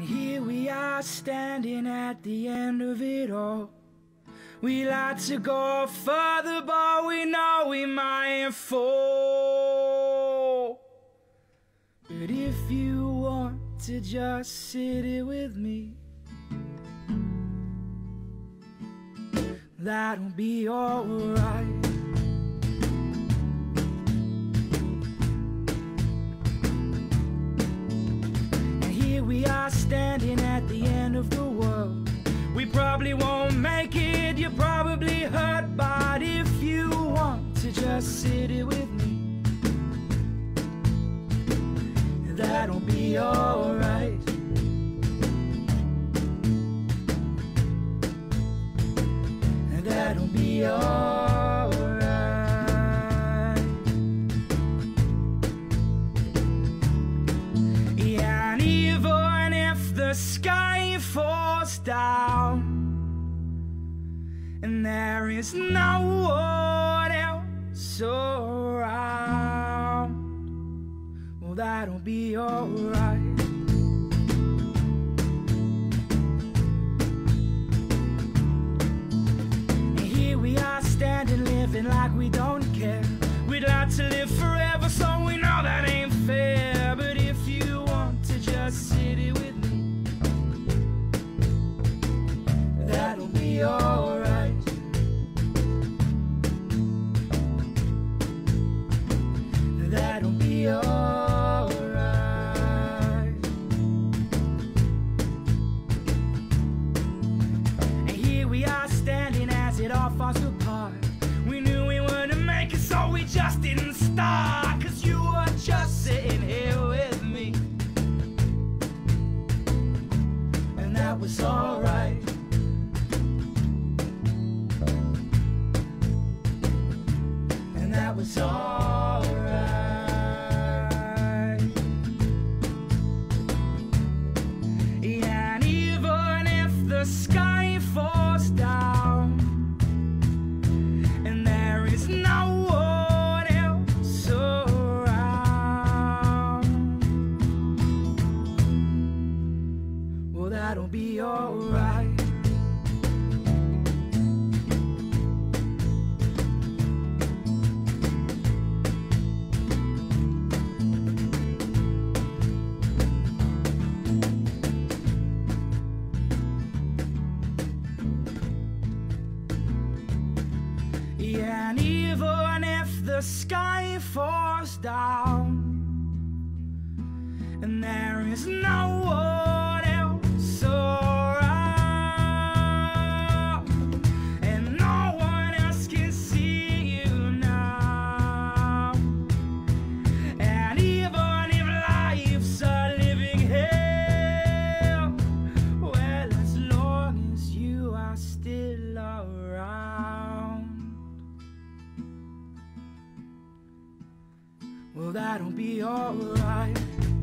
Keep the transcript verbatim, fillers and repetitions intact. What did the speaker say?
here we are standing at the end of it all. We like to go further, but we know we might fall. But if you want to just sit here with me, that'll be alright. And here we are standing at the end of the world. We probably won't make it, you're probably hurt, but if you want to just sit here with me, that'll be alright. That'll be alright. Yeah, and even if the sky falls down and there is no one else around, well, that'll be alright. We are standing, living like we don't care. We'd like to live forever, so we know that ain't fair. But if you want to just sit here with me, that'll be alright. That'll be alright. And here we are standing as it all falls apart. We knew we wouldn't make it, so we just didn't start. Cause you were just sitting here with me, and that was alright. And that was alright. Yeah, and even if the sky falls down and there is no one else around, well, that'll be alright. Yeah, and even if the sky falls down and there is no one else around, and no one else can see you now, and even if life's a living hell, well, as long as you are still around, well, that'll be alright.